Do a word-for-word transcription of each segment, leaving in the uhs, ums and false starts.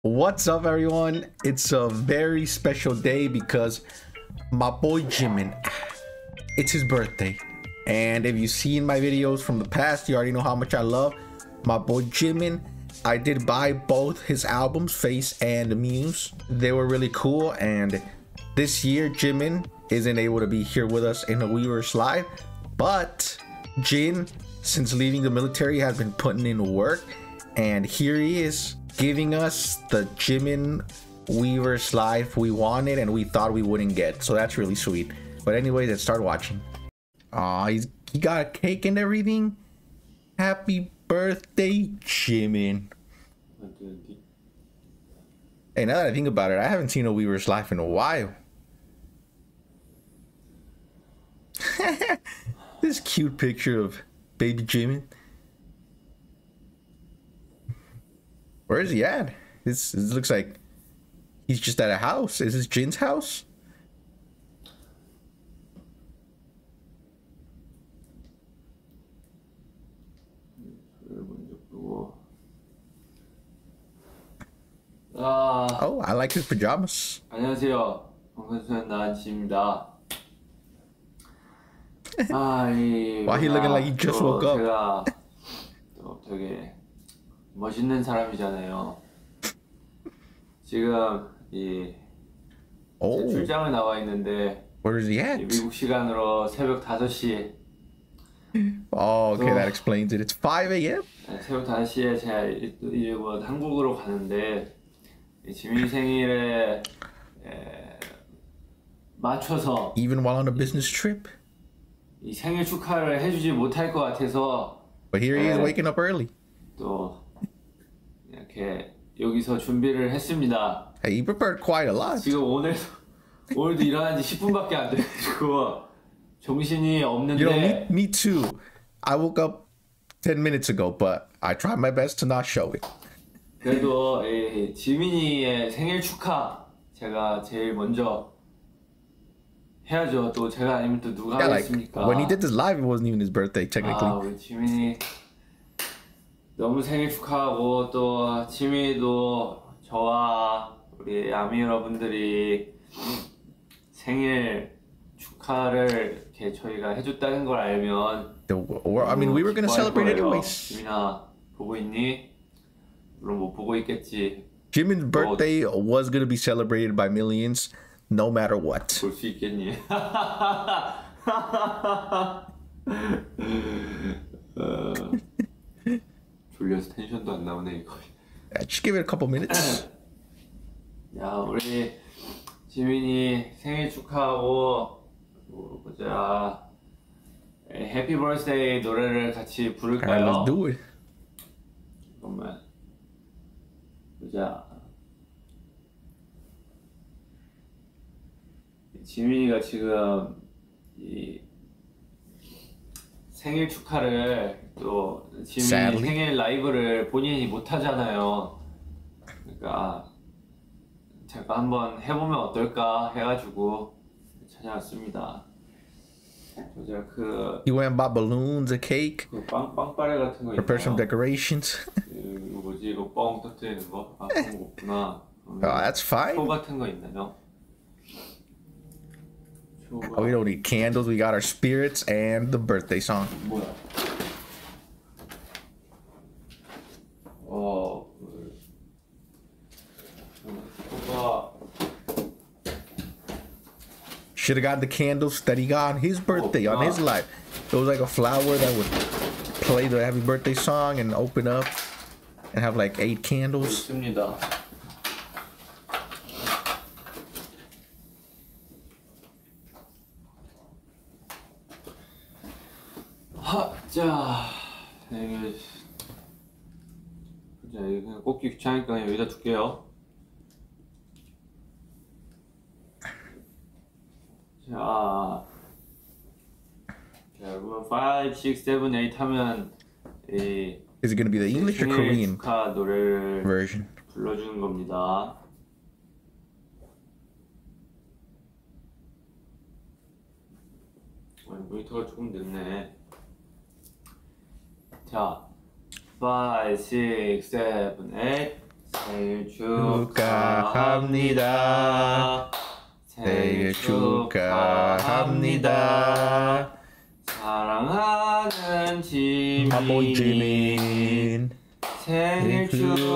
What's up, everyone? It's a very special day because my boy Jimin, it's his birthday. And if you've seen my videos from the past, you already know how much I love my boy Jimin. I did buy both his albums, Face and Muse. They were really cool, and this year Jimin isn't able to be here with us in the Weverse Live, but Jin, since leaving the military, has been putting in work, and here he is giving us the Jimin Weverse Live we wanted and we thought we wouldn't get. So that's really sweet. But anyway, let's start watching. Aw, he's he got a cake and everything. Happy birthday, Jimin. Hey, now that I think about it, I haven't seen a Weverse Live in a while. This cute picture of baby Jimin. Where is he at? This, this looks like he's just at a house. Is this Jin's house? 아, Oh, I like his pajamas. 안녕하세요. 방탄소년 나은씨입니다. 아, 이 Why he looking like he just 또 woke up? 제가 또 되게 멋있는 사람이잖아요. 지금 이 Oh, 출장을 나와 있는데 where is he 이 at? 미국 시간으로 새벽 다섯 시 Oh, okay, Oh. that explains it. It's five A M? 새벽 다섯 시에 제가 이제 뭐 한국으로 가는데 이 지민 생일에 에, 맞춰서 Even while on a business trip? 이 생일 축하를 해주지 못할 것 같아서 But here he is 네. waking up early. 또 이렇게 여기서 준비를 했습니다. Hey, he prepared quite a lot. 지금 오늘 오늘도 일어난 지 십 분밖에 안 돼가지고 정신이 없는데. You know, me, me too. I woke up ten minutes ago, but I tried my best to not show it. 그래도 이 지민이의 생일 축하 제가 제일 먼저 해야죠. 또 제가 아니면 또 누가 Yeah, like 하겠습니까? when he did this live, it wasn't even his birthday, 아, technically. 우리 지민이 너무 생일 축하하고 또 지민이도 저와 우리 아미 여러분들이 생일 축하를 이렇게 저희가 해줬다는 걸 알면 The- or- I mean, we were gonna 기뻐할 celebrate 거예요. anyways. 지민아 보고 있니? 물론 못 보고 있겠지. Jimin's birthday was gonna be celebrated by millions, no matter what. 볼 수 있겠니? 어, 졸려서 텐션도 안 나오네 이거. Uh, Just give it a couple minutes. 야, 우리 지민이 생일 축하하고 뭐 보자. 해피 버스데이 노래를 같이 All right, 부를까요? let's do it. 잠깐만 보자. 지민이가 지금 이 생일 축하를 또 지민이 Sadly. 생일 라이브를 본인이 못 하잖아요. 그러니까 제가 한번 해보면 어떨까 해가지고 찾아왔습니다. 보자 그, You went and bought balloons, a cake, 그 빵, 빵빠레 같은 거 prepare some 있나요? decorations. 이거 뭐지 이거 뻥 터뜨리는 거? 아 그런 거 없구나. Oh, that's 초 fine. 같은 거 있나요? 초가 We don't need candles. We got our spirits and the birthday song. 뭐야? 어, 그, 초가 Should have got the candles that he got on his birthday, on his life. It was like a flower that would play the happy birthday song and open up and have like eight candles. 있습니다. 하, 자, 이게 자, 이거 그냥 꽂기 귀찮으니까 그냥 여기다 둘게요. 자, 자, 여러분 five, six, seven, eight 하면 이 Is it going to be the English or 생일 Korean 축하 노래를 version? 불러주는 겁니다. 어, 모니터가 조금 늦네. 자, five, six, seven, eight. 생일 축하합니다. 생일 축하합니다. 사랑하는 My boy 지민 Jimin. 생일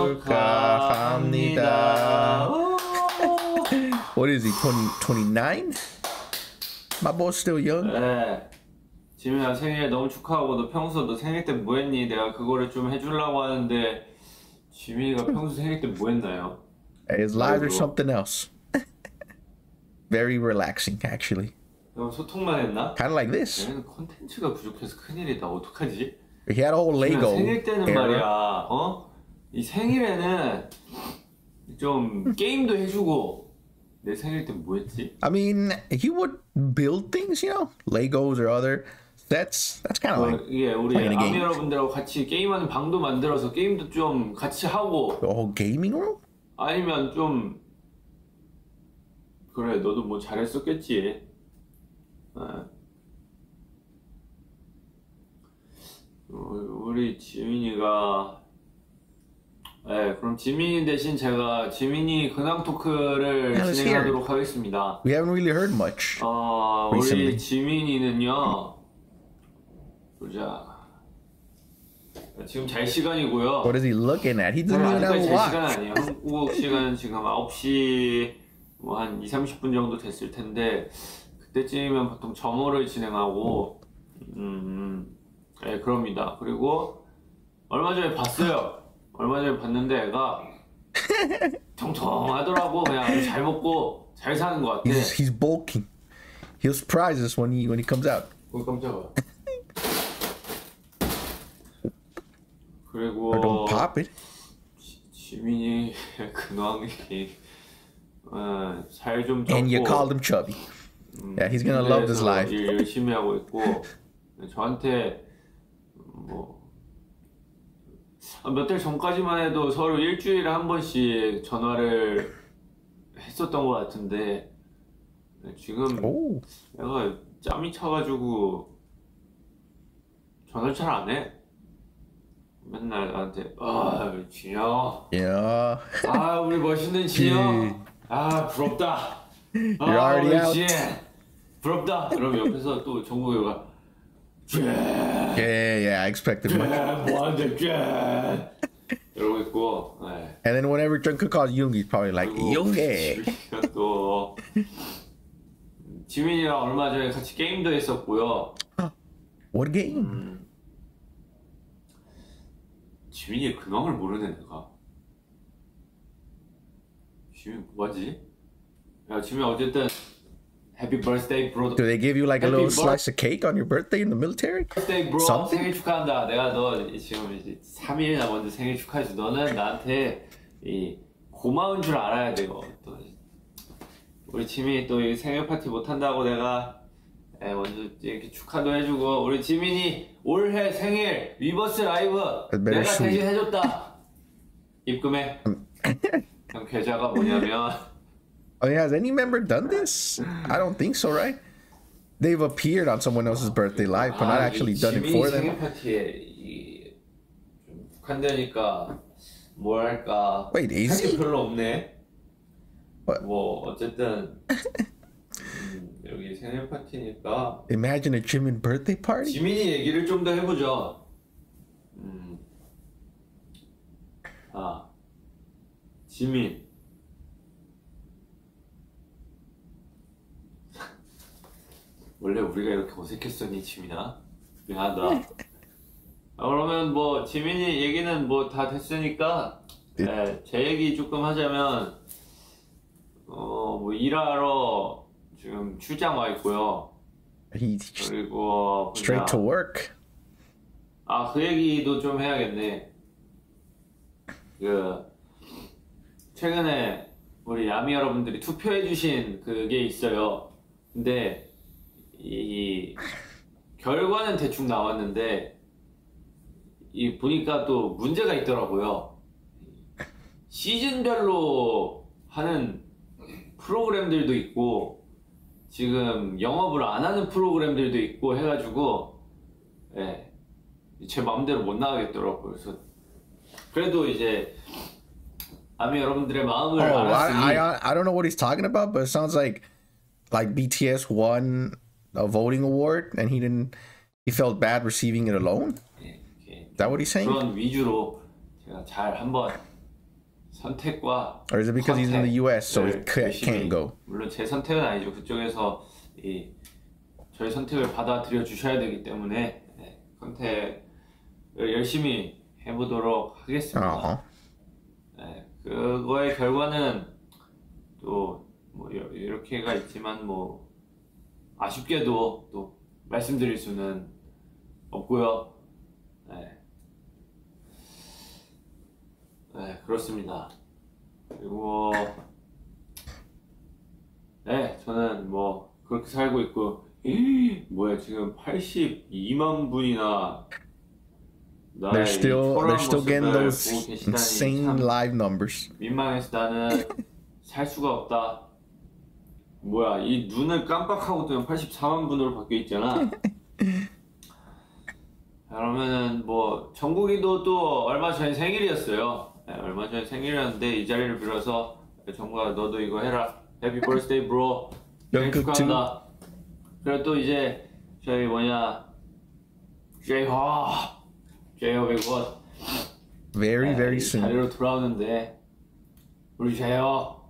축하합니다. What is he, twenty, twenty-nine? My boy's still young. 네. 지민아 생일 너무 축하하고 너 평소 너 생일 때 뭐 했니? 내가 그거를 좀 해주려고 하는데 지민이가 평소 생일 때 뭐 했나요? His lives are 아이고. something else. Very relaxing, actually. 그럼 소통만 했나? Kind of like this. 얘는 콘텐츠가 부족해서 큰일이다. 어떡하지? He had a whole 지민아, Lego 생일 때는 era. 말이야 어? 이 생일에는 좀 게임도 해주고 내 생일 때 뭐 했지? I mean, he would build things, you know, Legos or other sets. That's kind of 어, like 이게 우리 playing a 아미 game. 여러분들하고 같이 게임하는 방도 만들어서 게임도 좀 같이 하고 The whole gaming room? 아니면 좀 그래 너도 뭐 잘했었겠지. 어. 우리 지민이가 네 그럼 지민이 대신 제가 지민이 근황 토크를 Yeah, let's hear it. 진행하도록 하겠습니다. We haven't really heard much. 어 Recently. 우리 지민이는요 보자 지금 잘 시간이고요. What is he looking at? He doesn't even have 아직까지 a 제 시간 watch. 아니에요. 한국 시간은 지금 아홉 시 뭐 한 이삼십 분 정도 됐을 텐데 그때쯤이면 보통 점호를 진행하고 음, 음, 네, 그럽니다. 그리고 얼마 전에 봤어요. 얼마 전에 봤는데 애가 통통하더라고. 그냥 아주 잘 먹고 잘 사는 것 같아. He's, he's bulking. He'll surprise us when he when he comes out. 어, 깜짝아. 그리고 Or don't pop it. 지민이 근황이 어, 살좀 And you 쪘고 called him chubby. Yeah, he's gonna love this 군대에서 life. 일 열심히 하고 있고 저한테 뭐 몇 달 전까지만 해도 서로 일주일에 한 번씩 전화를 했었던 것 같은데 지금 Oh, 내가 짬이 차가지고 전화를 잘 안 해. 맨날 나한테 아 진영 yeah. 아 우리 멋있는 진영 아 부럽다 You're 아 already 우리 out. 진 부럽다 그럼 옆에서 또 정국이가 Yeah, yeah, I expected much. 뭐하는데 쟤 이러고 있고 네. And then whenever Junker calls Young, he's probably like, 그리고 Young. 지민이가 또 지민이랑 얼마 전에 같이 게임도 했었고요. What game? 지민이의 근황을 모르네 내가. 지민 뭐하지? 야 지민 어쨌든 Happy birthday bro. Do they give you like a Happy little birth- slice of cake on your birthday in the military? birthday bro Something? 생일 축하한다. 내가 너 지금 이제 삼 일이나 먼저 생일 축하해줘. 너는 나한테 이 고마운 줄 알아야 돼요. 또 우리 지민이 또 이 생일 파티 못 한다고 내가 에, 먼저 이렇게 축하도 해주고 우리 지민이 올해 생일 위버스 라이브 better 내가 sweet. 대신 해줬다. 입금해. 그럼 계좌가 뭐냐면 I mean, has any member done this? I don't think so, right? They've appeared on someone else's birthday live, but not 아, actually 이 done it 지민이 for 생일 them. 파티에 이, 좀 북한되니까 뭘 할까? Wait, is 할게 he? 별로 없네. What? 뭐 어쨌든 음, 여기 생일 파티니까 Imagine a Jimin birthday party. 지민이 얘기를 좀 더 해보죠. 음. 아, 지민. 원래 우리가 이렇게 어색했었니, 지민아? 미안하다. 아, 그러면 뭐 지민이 얘기는 뭐 다 됐으니까 네, 제 얘기 조금 하자면 어 뭐 일하러 지금 출장 와 있고요. He just 그리고 straight to work. 아 그 얘기도 좀 해야겠네. 그 최근에 우리 야미 여러분들이 투표해주신 그게 있어요. 근데 이 결과는 대충 나왔는데 이 보니까 또 문제가 있더라고요. 시즌별로 하는 프로그램들도 있고 지금 영업을 안 하는 프로그램들도 있고 해가지고 예, 제 마음대로 못 나가겠더라고요. 그래서 그래도 이제 아미 여러분들의 마음을 Oh, 알았으니 I, I I don't know what he's talking about, but it sounds like like B T S won a voting award and he didn't. He felt bad receiving it alone. 예, 이렇게 Is that what he's saying? 그런 위주로 제가 잘 한번 선택과 Or is it because he's in the U S, so he 선택을 ca- can't 열심히, go? 물론 제 선택은 아니죠. 그쪽에서 이 저희 선택을 받아들여 주셔야 되기 때문에 네, 선택을 열심히 해보도록 하겠습니다. Oh, 네, 그거의 결과는 또 뭐 이렇게가 있지만 뭐 아쉽게도 또 말씀드릴 수는 없고요. 네, 네 그렇습니다. 그리고 네 저는 뭐 그렇게 살고 있고 이, 뭐야 지금 팔십이만 분이나 they're 나의 이 still 초라한 they're still getting 모습을 those 보고 계시다니 insane 참 live numbers. 민망해서 나는 살 수가 없다. 뭐야 이 눈을 깜빡하고 뜨면 팔십사만 분으로 바뀌어 있잖아. 그러면은 뭐 정국이도 또 얼마 전에 생일이었어요. 네, 얼마 전에 생일이었는데 이 자리를 빌어서 정국아 너도 이거 해라. 해피 버스데이 브로. 생일 연극 축하한다. 그리고 또 이제 저희 뭐냐 제이홉 제이홉이 곧 Very 네, very 이 soon. 자리로 돌아오는데 우리 제이홉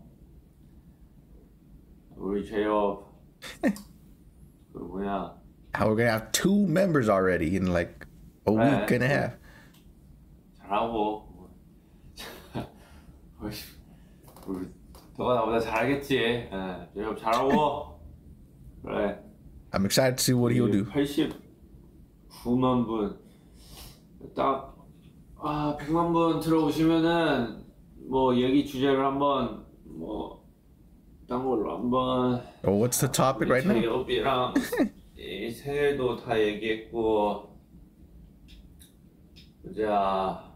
우리 제이홉 그 뭐냐 How we're gonna have two members already in like a 네, week and a half. 잘하고 우리 너가 나보다 잘하겠지. 예, 제이홉 잘하고 그래. I'm excited to see what he'll do. 팔십구만 분. 딱, 아, 백만 분 들어오시면은, 뭐, 얘기 주제를 한번, 뭐, 딴 걸로 한번. Oh, what's the topic right now? 제이홉이랑 이 생일도 다 얘기했고, 보자.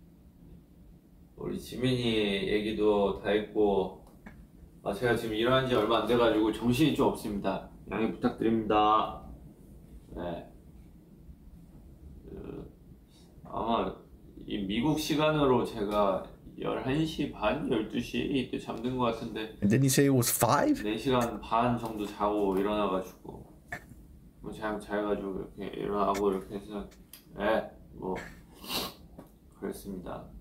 우리 지민이 얘기도 다 했고, 아, 제가 지금 일어난 지 얼마 안 돼가지고 정신이 좀 없습니다. 양해 부탁드립니다. 네. 그, 아마 이 미국 시간으로 제가 열한 시 반, 열두 시 이때 잠든 것 같은데 And didn't you say it was five? 네 시간 반 정도 자고 일어나가지고 뭐 잘 자가지고 이렇게 일어나고 이렇게 해서 네, 뭐 그랬습니다.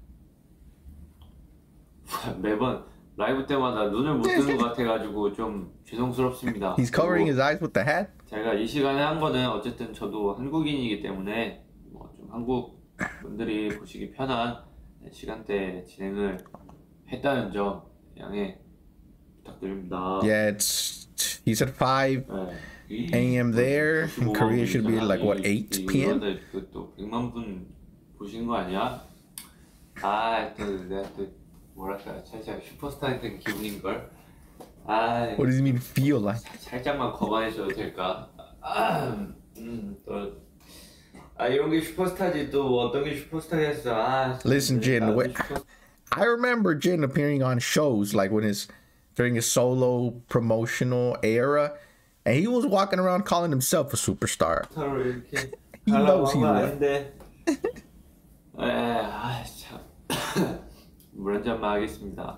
매번 라이브 때마다 눈을 못 뜨는 것 같아가지고 좀 죄송스럽습니다. He's covering 그리고 his eyes with the hat. 제가 이 시간에 한 거는 어쨌든 저도 한국인이기 때문에 뭐 좀 한국 분들이 보시기 편한 시간대 진행을 했다는 점 양해 부탁드립니다. Yeah, it's he said five 네. a.m. there. In Korea should be like what eight p.m. 또 백만 분 보신 거 아니야? 아, 또 내가 또 뭐랄까 살짝 슈퍼스타 된 기분인 걸. 아, What does he mean feel like? 살짝만 거만해줘도 될까? 아, 음, 또, 아 이런 게 슈퍼스타지 또 어떤 게 슈퍼스타겠어. 아, Listen, Jin, 나도 wait. 슈퍼- I remember Jin appearing on shows like when his during his solo promotional era, and he was walking around calling himself a superstar. 서로 이렇게 He 하려고 knows 한 he 건 will. 아닌데. 에, 아 참. 물 한 잔만 하겠습니다.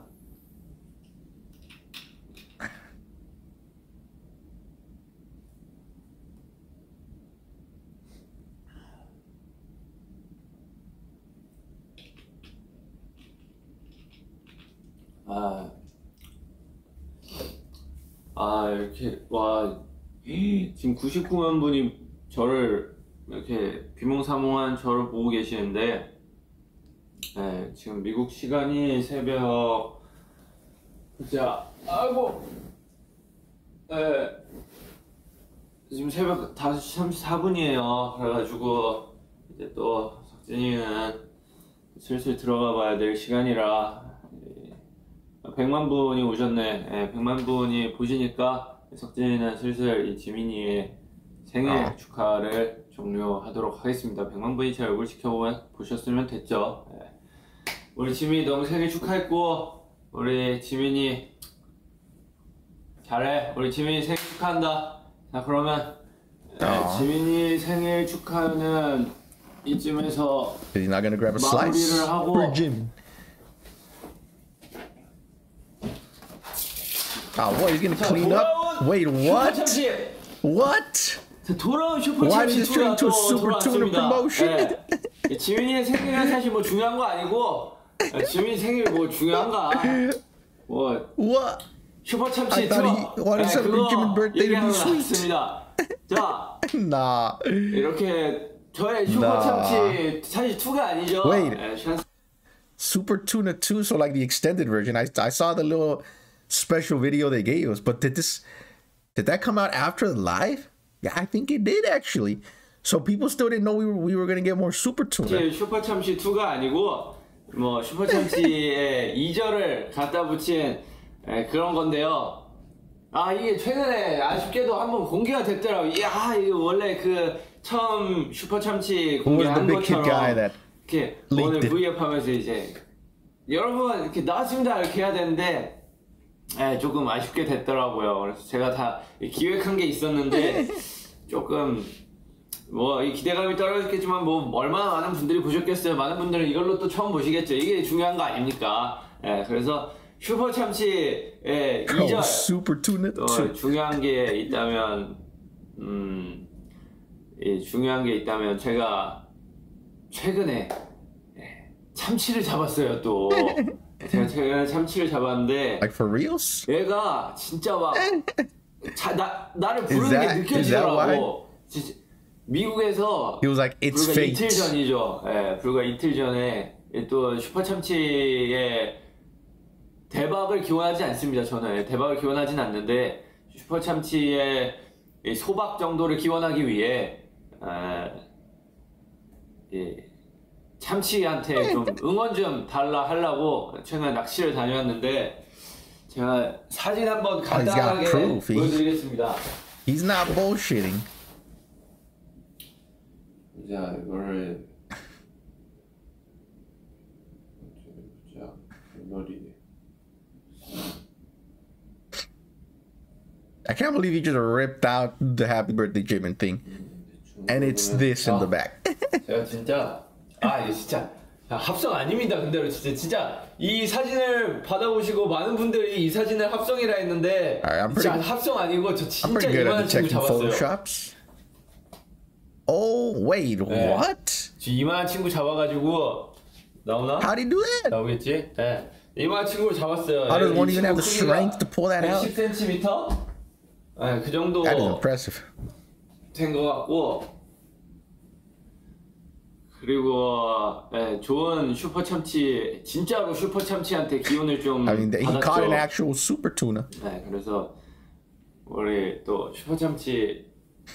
아, 아 이렇게 와 지금 구십구만 분이 저를 이렇게 비몽사몽한 저를 보고 계시는데, 네, 지금 미국 시간이 새벽 자 아이고 네, 지금 새벽 다섯 시 삼십사 분이에요. 그래가지고 이제 또 석진이는 슬슬 들어가 봐야 될 시간이라 백만 분이 오셨네. 예, 백만 분이 보시니까 석진이는 슬슬 이 지민이의 생일 어. 축하를 종료하도록 하겠습니다. 백만 분이 제 얼굴 지켜보셨으면 됐죠. 예. 우리 지민이 너무 생일 축하했고 우리 지민이 잘해. 우리 지민이 생일 축하한다. 자 그러면 예, 어. 지민이 생일 축하는 이쯤에서 Is he not gonna grab a slice 마무리를 하고 for Jin? Oh, what? He's gonna 자, clean up? 돌아온 Wait, what? 슈퍼참치. What? 자, 돌아온 Why did 슈퍼참치 this turn 투가 into 또 a Super Tuna 돌아왔습니다. promotion? 예. 지민이의 생일은 사실 뭐 중요한 거 아니고 예, 지민이 생일 뭐 중요한가? 뭐 What? 슈퍼참치 I 투어 thought he wanted to celebrate Jimin's birthday to be 얘기하는 거 sweet. 나왔습니다. 자, Nah. 이렇게 저의 슈퍼참치 사실 투가 아니죠. Wait. 예, 찬스- Super Tuna two, so like the extended version. I I saw the little special video they gave us, but did this did that come out after the live? Yeah, I think it did actually. So people still didn't know we were we were gonna get more Super Tuna. 슈퍼참치 투가 아니고 뭐 슈퍼참치의 이 절을 갖다 붙인 예, 그런 건데요. 아 이게 최근에 아쉽게도 한번 공개가 됐더라고요. 야 이거 원래 그 처음 슈퍼참치 Who was the 공개한 big kid guy 것처럼 that 이렇게 leaked 오늘 it? 브이앱 하면서 이제 여러분 이렇게 나왔습니다 이렇게 해야 되는데 예, 조금 아쉽게 됐더라고요. 그래서 제가 다 기획한 게 있었는데 조금 뭐 이 기대감이 떨어졌겠지만 뭐 얼마나 많은 분들이 보셨겠어요. 많은 분들은 이걸로 또 처음 보시겠죠. 이게 중요한 거 아닙니까? 예, 그래서 슈퍼 참치의 이 절 Oh, Super Tuna 또 two. 중요한 게 있다면 음, 예, 중요한 게 있다면 제가 최근에 예, 참치를 잡았어요. 또 제가 최근에 참치를 잡았는데 Like for reals? 얘가 진짜 막 자, 나, 나를 부르는 that- 게 is that 느껴지더라고. 진짜 미국에서 He was like, it's 불과 fate. 이틀 전이죠. 예, 불과 이틀 전에 또 슈퍼참치의 대박을 기원하지 않습니다. 저는 예, 대박을 기원하진 않는데 슈퍼참치의 이 소박 정도를 기원하기 위해 아, 예, 참치한테 좀 응원 좀 달라 하려고 최근에 낚시를 다녀왔는데 제가 사진 한번 he's got 간단하게 proof. He- 보여드리겠습니다. He's not bullshitting. 자, 이거를 자, 갤러리 I can't believe he just ripped out the happy birthday Jimin thing. And it's this in the back. 제가 진짜 아, 이거 진짜 야, 합성 아닙니다. 근데 진짜 진짜 이 사진을 받아보시고 많은 분들이 이 사진을 합성이라 했는데 Alright, I'm 진짜 pretty- 합성 아니고 저 I'm 진짜 pretty good 이만한 at 친구 detecting 잡았어요. photoshops. Oh, wait, Yeah. what? 저 이만한 친구 잡아가지고 나오나? How'd he do that? 나오겠지? 예. 이만한 친구를 잡았어요. How does 이 one even have 친구 the 크기가 strength to pull that out? 백십 센티미터? 예, 그 정도 That is impressive. 된 것 같고 그리고 예, 좋은 슈퍼 참치 진짜로 슈퍼 참치한테 기운을 좀 I mean, he 받았죠. caught an actual super tuna. 네, 그래서 우리 또 슈퍼 참치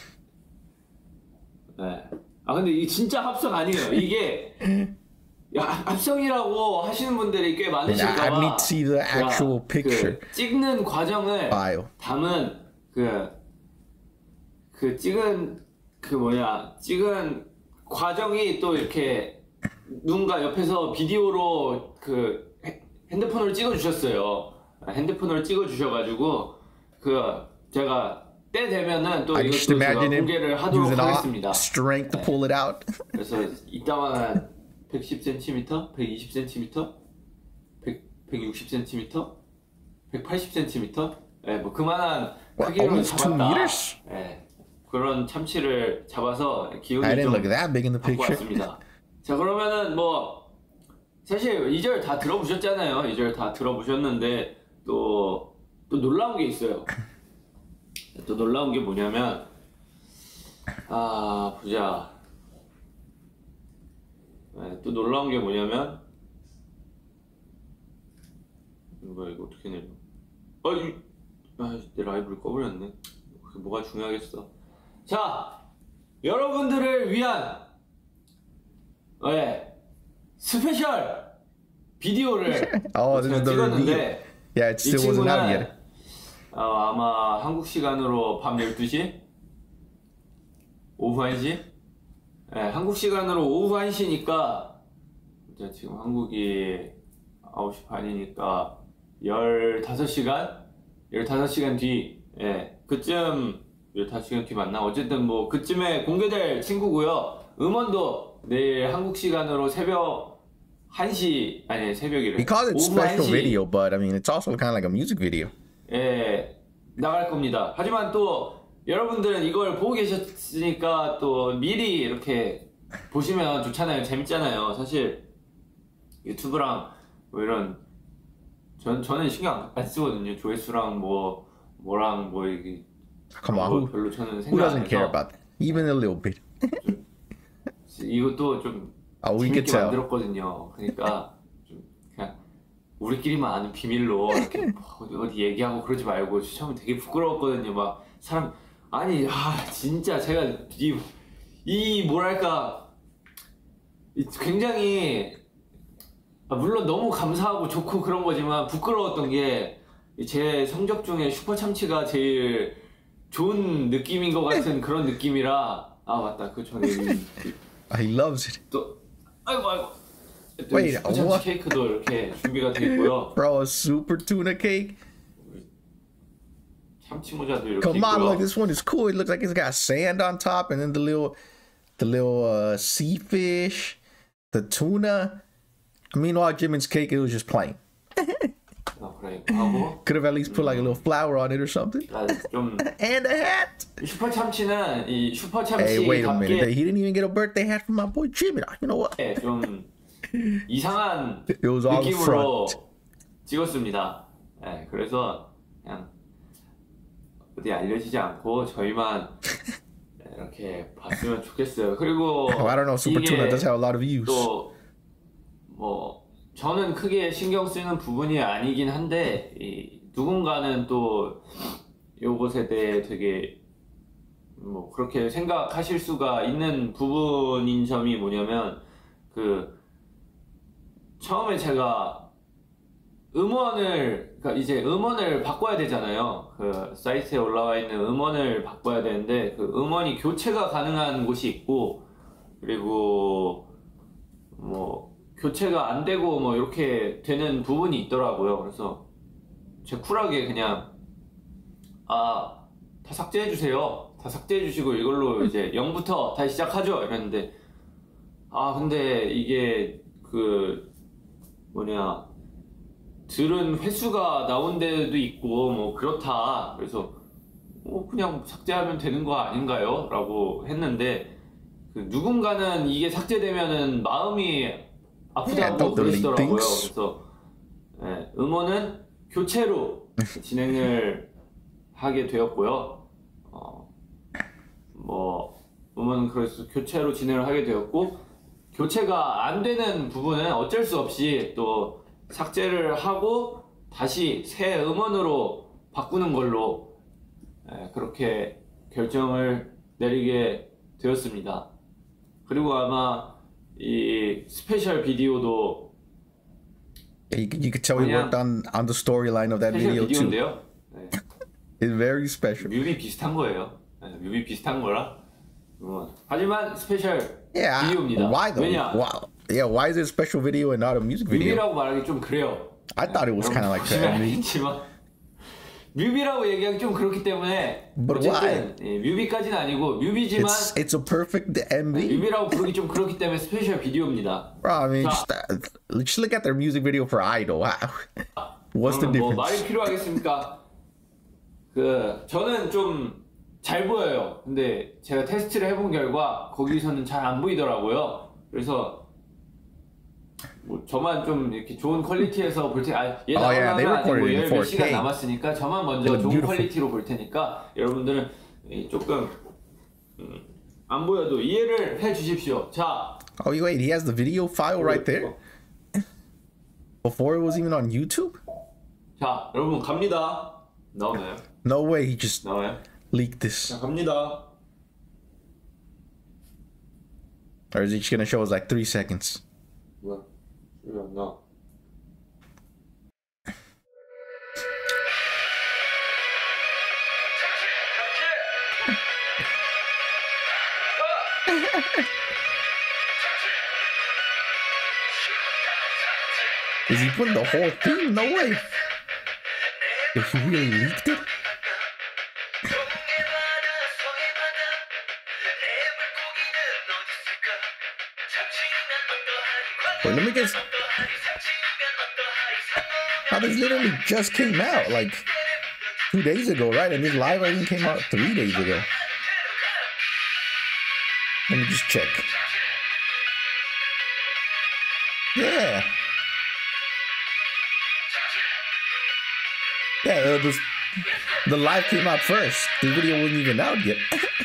네. 아 근데 이 진짜 합성 아니에요. 이게 야, 합성이라고 하시는 분들이 꽤 많으실까봐 I need to see the 제가 actual picture. 그 찍는 과정을 File. 담은 그, 그 찍은 그 뭐냐 찍은 과정이 또 이렇게 누군가 옆에서 비디오로 그 헤- 핸드폰으로 찍어 주셨어요. 핸드폰으로 찍어 주셔가지고 그 제가 때 되면은 또 I just 이것도 제가 imagine him 공개를 하도록 using 하겠습니다. all strength to pull it out. 그래서 이따만한 백십 센티미터, 백이십 센티미터, 백, 백육십 센티미터, 백팔십 센티미터, 예, 뭐 그만한 What, 크기로 almost two 잡았다. meters? 예, 그런 참치를 잡아서 I 기운을 didn't 좀 look that big in the 갖고 picture. 왔습니다. 자 그러면은 뭐 사실 이 절 다 들어보셨잖아요. 이 절 다 들어보셨는데 또, 또 놀라운 게 있어요. 또 놀라운 게 뭐냐면 아 보자. 네, 또 놀라운 게 뭐냐면 이거 이거 어떻게 내려? 아, 이, 아, 내 라이브를 꺼버렸네. 그게 뭐가 중요하겠어? 자, 여러분들을 위한 네, 스페셜 비디오를 Oh, this 제가 is the reveal. 찍었는데 Yeah, it 이 still wasn't out 친구는 yet. 어, 아마 한국 시간으로 밤 열두 시? 오후 한 시? 네, 한국 시간으로 오후 한 시니까 이제 지금 한국이 아홉 시 반이니까 열다섯 시간? 열다섯 시간 뒤 예, 그쯤 열다섯 시간 뒤 맞나? 어쨌든 뭐 그쯤에 공개될 친구고요. 음원도 내일 한국 시간으로 새벽 한 시 아니 새벽이래 He calls it 오후 한 special 시 video, but I mean, it's also kind of like a music video. 예, 나갈 겁니다. 하지만 또 여러분들은 이걸 보고 계셨으니까 또 미리 이렇게 보시면 좋잖아요. 재밌잖아요. 사실 유튜브랑 뭐 이런 전, 저는 신경 안 쓰거든요. 조회수랑 뭐 뭐랑 뭐 이게 Come on, who, 별로 저는 who 생각 안 doesn't care 해서 about that? Even a little bit. 이것도 좀 Oh, we could 재밌게 tell. 만들었거든요. 그러니까 좀 그냥 우리끼리만 아는 비밀로 이렇게 뭐 어디, 어디 얘기하고 그러지 말고 처음에 되게 부끄러웠거든요. 막 사람 아니 아 진짜 제가 이, 이 뭐랄까 이 굉장히 아, 물론 너무 감사하고 좋고 그런 거지만 부끄러웠던 게 제 성적 중에 슈퍼 참치가 제일 좋은 느낌인 것 같은 그런 느낌이라 아 맞다 그 전에 He loves it. 또 아이고 아이고 Wait, 슈퍼 참치 what? 케이크도 이렇게 준비가 돼 있고요. Bro, a super tuna cake? 참치 모자도 이렇게 Come on, 있고요. look, this one is cool. It looks like it's got sand on top and then the little the little uh, sea fish, the tuna. Meanwhile, Jimin's cake, it was just plain. 아, 그래 하고 Could have at least put like a little flour on it or something. 나 좀 And a hat. 슈퍼 참치는 이 슈퍼 Hey, wait a minute. 참치답게 He didn't even get a birthday hat from my boy Jimin. You know what? 좀 이상한 It was all the 느낌으로 front. 찍었습니다. 네, 그래서 그냥 어디 알려지지 않고 저희만 이렇게 봤으면 좋겠어요. 그리고 I don't know. Super 이게 tuna does have a lot of views. 또 뭐 저는 크게 신경 쓰는 부분이 아니긴 한데 이 누군가는 또 요것에 대해 되게 뭐 그렇게 생각하실 수가 있는 부분인 점이 뭐냐면 그 처음에 제가 음원을 그러니까 이제 음원을 바꿔야 되잖아요. 그 사이트에 올라와 있는 음원을 바꿔야 되는데 그 음원이 교체가 가능한 곳이 있고 그리고 뭐 교체가 안 되고 뭐 이렇게 되는 부분이 있더라고요. 그래서 제 쿨하게 그냥 아, 다 삭제해 주세요. 다 삭제해 주시고 이걸로 이제 영부터 다시 시작하죠. 이랬는데 아 근데 이게 그 뭐냐 들은 횟수가 나온 데도 있고 뭐 그렇다. 그래서 뭐 그냥 삭제하면 되는 거 아닌가요? 라고 했는데 그 누군가는 이게 삭제되면은 마음이 아프다고 그러시더라고요. 그래서 예, 음원은 교체로 진행을 하게 되었고요. 어, 뭐 음원은 그래서 교체로 진행을 하게 되었고 교체가 안 되는 부분은 어쩔 수 없이 또 삭제를 하고 다시 새 음원으로 바꾸는 걸로 예, 그렇게 결정을 내리게 되었습니다. 그리고 아마 이 스페셜 비디오도 You, could- you could tell we worked on on the storyline of that 스페셜 video too. 비디오인데요. 네. It's very special. 뮤비 비슷한 거예요. 네, 뮤비 비슷한 거라. 어, 하지만 스페셜 Yeah. 비디오입니다. Why though? 왜냐? Wow. Yeah. Why is it a special video and not a music video? 뮤비라고 말하기 좀 그래요. I thought it was kind of like 보시면 that. 알겠지만 뮤비라고 얘기하기 좀 그렇기 때문에 But 어쨌든 예, 뮤비까지는 아니고 뮤비지만 It's it's a perfect M V. 뮤비라고 부르기 좀 그렇기 때문에 스페셜 비디오입니다. Bro, I mean, 자, just, uh, just look at their music video for Idol. Wow. What's the 그러면 뭐 difference? 말이 필요하겠습니까? 그 저는 좀 잘 보여요. 근데 제가 테스트를 해본 결과 거기서는 잘 안 보이더라고요. 그래서 뭐 저만 좀 이렇게 좋은 퀄리티에서 볼 테, 아, 얘 Oh, yeah, they 나오면 아직 뭐 recorded it in 몇 시간 four K. 남았으니까 저만 먼저 It looked 좋은 beautiful. 퀄리티로 볼 테니까 여러분들은 이 조금 음, 안 보여도 이해를 해주십시오. 자, Oh, wait, he has the video file right there before it was even on YouTube. 자, 여러분 갑니다. 나오나요? No way, he just 나와요? leaked this. 자, 갑니다. Or is he just gonna show us like three seconds? 뭐야? 왜 안 나와? Is he putting the whole thing? No way. If he really leaked it? Wait, let me guess. Now this literally just came out. Like, two days ago, right? And this live I think came out three days ago. Let me just check. Yeah. Yeah, uh, the, the live came out first. The video wasn't even out yet.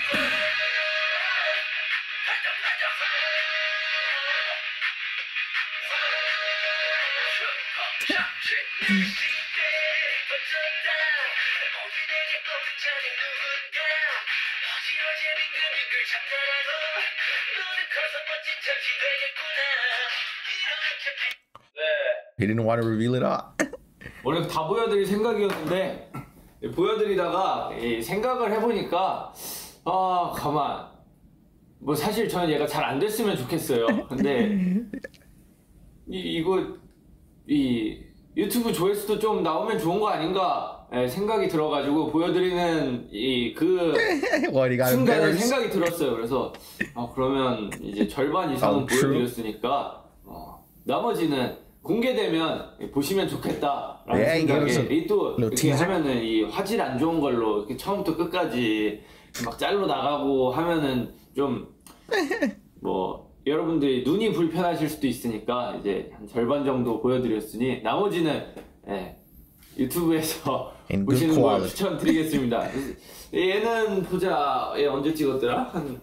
He didn't want to reveal it all. 원래 다 보여드릴 생각이었는데 보여드리다가 이 생각을 해보니까 아 가만 뭐 사실 저는 얘가 잘 안 됐으면 좋겠어요. 근데 이, 이거 이 유튜브 조회수도 좀 나오면 좋은 거 아닌가 예, 생각이 들어가지고 보여드리는 이 그 순간에 생각이 들었어요. 그래서 아 그러면 이제 절반 이상은 oh, 보여드렸으니까 어, 나머지는 공개되면 보시면 좋겠다라는 yeah, 생각에 이 또 이렇게 하면은 이 화질 안 좋은 걸로 이렇게 처음부터 끝까지 막 짤로 나가고 하면은 좀 뭐 여러분들이 눈이 불편하실 수도 있으니까 이제 한 절반 정도 보여드렸으니 나머지는 예, 유튜브에서 보시는 거 추천드리겠습니다. 얘는 보자 얘 언제 찍었더라? 한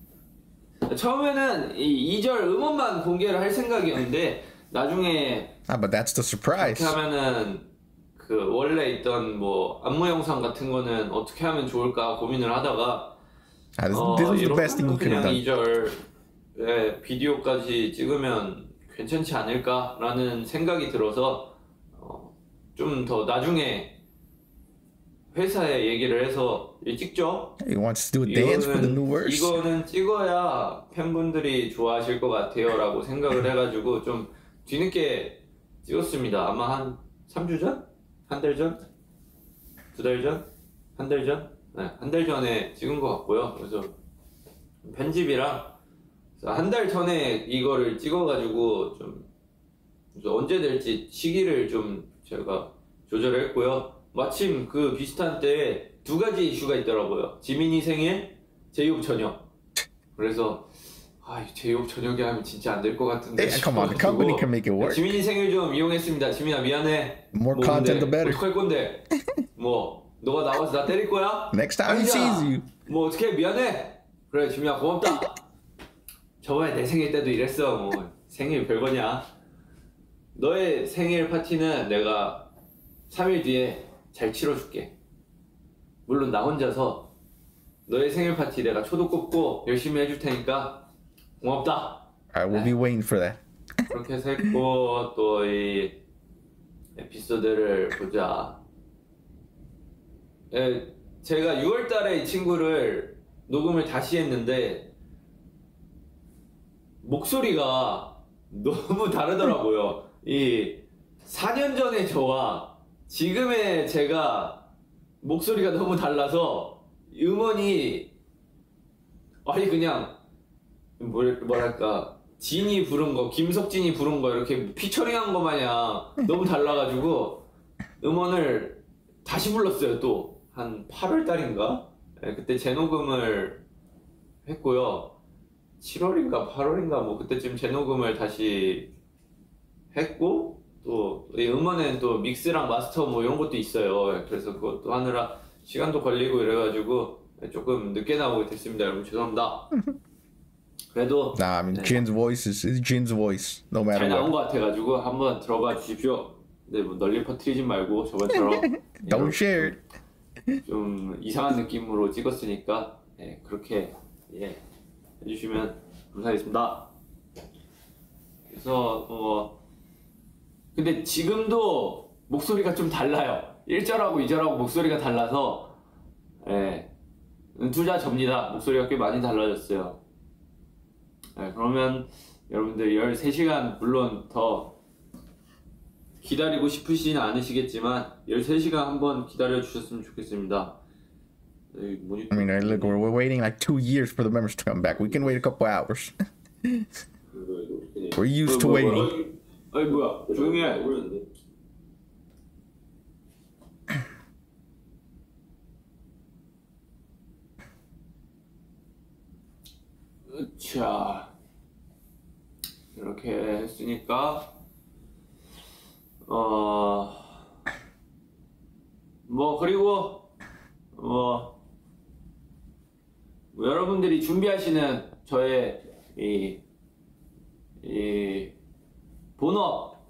처음에는 이 이 절 음원만 공개를 할 생각이었는데 나중에 ah, but that's the surprise. 어떻게 하면은 그 원래 있던 뭐 안무 영상 같은 거는 어떻게 하면 좋을까 고민을 하다가 ah, this, this was the best thing you could have done. 이 절의 비디오까지 찍으면 괜찮지 않을까라는 생각이 들어서 어, 좀 더 나중에 회사에 얘기를 해서 찍죠. He wants to do a dance for the new verse. 이거는 찍어야 팬분들이 좋아하실 것 같아요라고 생각을 해가지고 좀 뒤늦게 찍었습니다. 아마 한 삼 주 전? 한 달 전? 두 달 전? 한 달 전? 네, 한 달 전에 찍은 것 같고요. 그래서 편집이랑 한 달 전에 이거를 찍어가지고 좀 언제 될지 시기를 좀 제가 조절을 했고요. 마침 그 비슷한 때에 두 가지 이슈가 있더라고요. 지민이 생일, 제이홉 저녁. 그래서 아, 제이홉 저녁에 하면 진짜 안 될 것 같은데. Yeah, come on, the company can make it work. 지민이 생일 좀 이용했습니다. 지민아 미안해. More 뭐 content, the better. 어떡할 건데? 뭐 너가 나와서 나 때릴 거야? Next time he sees you. 뭐 어떻게 미안해? 그래 지민아 고맙다. 저번에 내 생일 때도 이랬어. 뭐 생일 별거냐? 너의 생일 파티는 내가 삼 일 뒤에 잘 치러줄게. 물론 나 혼자서 너의 생일 파티 내가 초도 꼽고 열심히 해줄 테니까 고맙다. Alright, we'll be waiting for that. 그렇게 해서 했고 또 이 에피소드를 보자. 예, 제가 유월 달에 이 친구를 녹음을 다시 했는데 목소리가 너무 다르더라고요. 이 사 년 전의 저와 지금의 제가 목소리가 너무 달라서 음원이 아니 그냥 뭘, 뭐랄까 진이 부른 거 김석진이 부른 거 이렇게 피처링한 거 마냥 너무 달라가지고 음원을 다시 불렀어요. 또 한 팔월 달인가 네, 그때 재녹음을 했고요. 칠월인가 팔월인가 뭐 그때쯤 재녹음을 다시 했고 또 이 음원엔 또 믹스랑 마스터 뭐 이런 것도 있어요. 그래서 그것도 하느라 시간도 걸리고 이래가지고 조금 늦게 나오게 됐습니다. 여러분 죄송합니다. 그래도 Nah, I mean, 네, Jin's voice is, is Jin's voice, no matter 잘 나온 what. 것 같아가지고 한번 들어봐 주십시오. 근데 뭐 널리 퍼뜨리지 말고 저번처럼 Don't share it. 좀 이상한 느낌으로 찍었으니까 예, 그렇게 예, 해주시면 감사하겠습니다. 그래서 어 근데 지금도 목소리가 좀 달라요. 일 절하고 이 절하고 목소리가 달라서 예, 둘 다 접니다. 목소리가 꽤 많이 달라졌어요. 예, 그러면 여러분들 열세 시간 물론 더 기다리고 싶으시진 않으시겠지만 열세 시간 한번 기다려 주셨으면 좋겠습니다. I mean, look, we're, we're waiting like two years for the members to come back. We can wait a couple hours. We're used to waiting. 아이 뭐야 조용히 해. 자, 이렇게 했으니까 어, 뭐 그리고 뭐, 뭐 여러분들이 준비하시는 저의 이, 이 본업,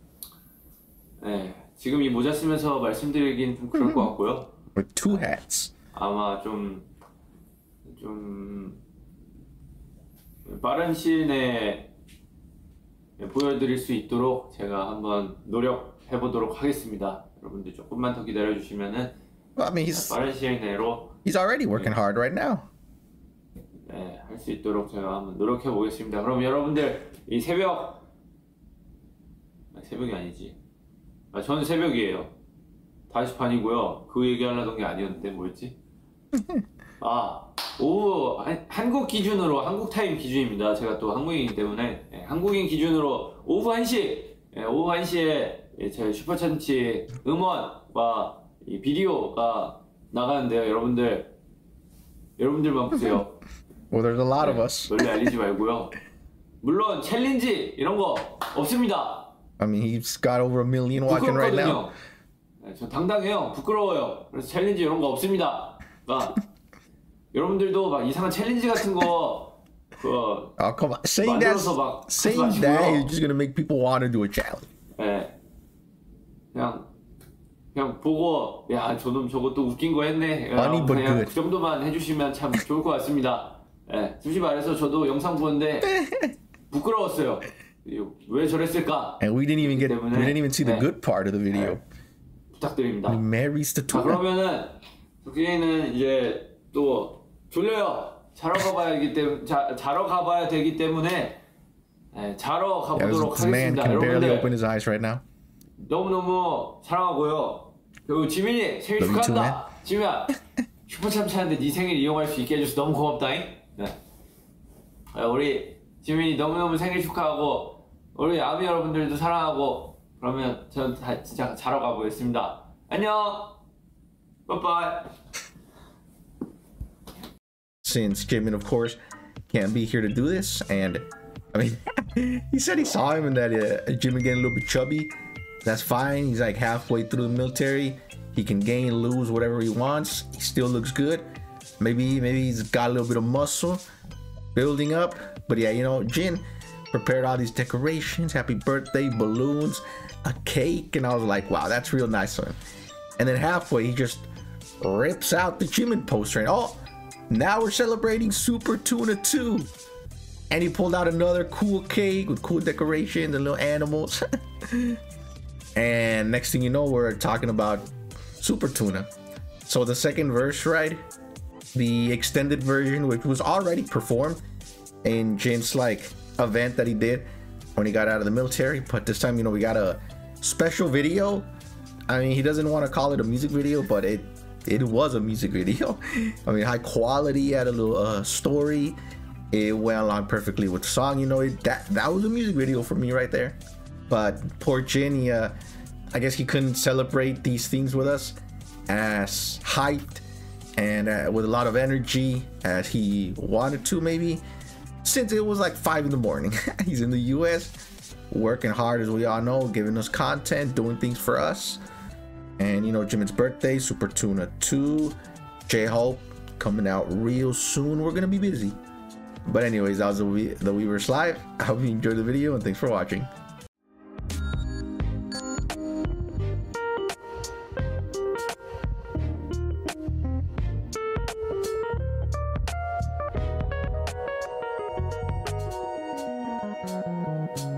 네, 지금 이 모자 쓰면서 말씀드리긴 좀 그럴 것 같고요. Or two hats. 아마 좀, 좀, 빠른 시일 내에 보여드릴 수 있도록 제가 한번 노력해보도록 하겠습니다. 여러분들 조금만 더 기다려주시면은 Well, I mean, he's 빠른 시일 내로 he's already working hard right now. 네, 할 수 있도록 제가 한번 노력해보겠습니다. 그럼 여러분들 이 새벽, 아, 새벽이 아니지. 아, 저는 새벽이에요. 다시 반이고요. 그 얘기하려던 게 아니었는데 뭐였지? 아, 오후 한, 한국 기준으로 한국 타임 기준입니다. 제가 또 한국인이기 때문에 예, 한국인 기준으로 오후 한 시, 예, 오후 한 시에 예, 제 슈퍼천치 음원과 이 비디오가 나가는데요. 여러분들 여러분들만 보세요. Well, there's a lot of 네, us. 널리 알리지 말고요. 물론 챌린지 이런 거 없습니다. I mean, he's got over a million watching right now. 부끄럽거든요. 네, 저 당당해요. 부끄러워요. 그래서 챌린지 이런 거 없습니다. 그러니까 여러분들도 막 이상한 챌린지 같은 거 그, Oh, come on. Saying that, 만들어서 막 하지 saying that 마시고요. is just gonna make people want to do a challenge. 네. 그냥 그냥 보고 야 저놈 저것도 웃긴 거 했네. Funny but 그냥 good. 그 정도만 해주시면 참 좋을 것 같습니다. 네. 솔직히 말해서 저도 영상 보는데 부끄러웠어요. 왜 저랬을까? And we didn't even get, we 때문에, didn't even see the 네. good part of the video. 부탁드립니다. He marries the 자, tuna. 그러면은 석진이는 이제 또 졸려요. 자러 가봐야 되기 때문에 자, 자러 가봐야 되기 때문에 네, 자러 Yeah, this, 가보도록 this man 하겠습니다. can barely 여러분들 open his eyes right now. 너무 너무 사랑하고요. 그리고 지민이 생일 Love you too, 축하한다. 지민아 슈퍼참 차는데 네 생일 이용할 수 있게 해줘서 너무 고맙다잉. 네. 아, 우리 지민이 너무 너무 생일 축하하고 우리 아미 여러분들도 사랑하고 그러면 전 다 진짜 자러 가보겠습니다. 안녕. 빠이빠이. Since Jimin, of course, can't be here to do this, and I mean, he said he saw him and that uh, Jimin getting a little bit chubby. That's fine. He's like halfway through the military. He can gain, lose, whatever he wants. He still looks good. Maybe, maybe he's got a little bit of muscle building up. But yeah, you know, Jin prepared all these decorations, happy birthday, balloons, a cake, and I was like, wow, that's real nice of him. And then halfway, he just rips out the Jimin poster, and oh, now we're celebrating Super Tuna two. And he pulled out another cool cake with cool decorations and little animals. And next thing you know, we're talking about Super Tuna. So the second verse, right? The extended version, which was already performed in Jin's like event that he did when he got out of the military, but this time, you know, we got a special video. I mean, he doesn't want to call it a music video, but it it was a music video. I mean, high quality, had a little uh, story. It went along perfectly with the song. You know, it, that that was a music video for me right there. But poor Jin, he, uh, I guess he couldn't celebrate these things with us as hyped and uh, with a lot of energy as he wanted to, maybe, since it was like five in the morning. He's in the U S working hard, as we all know, giving us content, doing things for us. And you know, Jimin's birthday, Super Tuna two, J-Hope coming out real soon. We're gonna be busy. But anyways, that was the, we the Weverse Live. I hope you enjoyed the video, and thanks for watching. Thank you.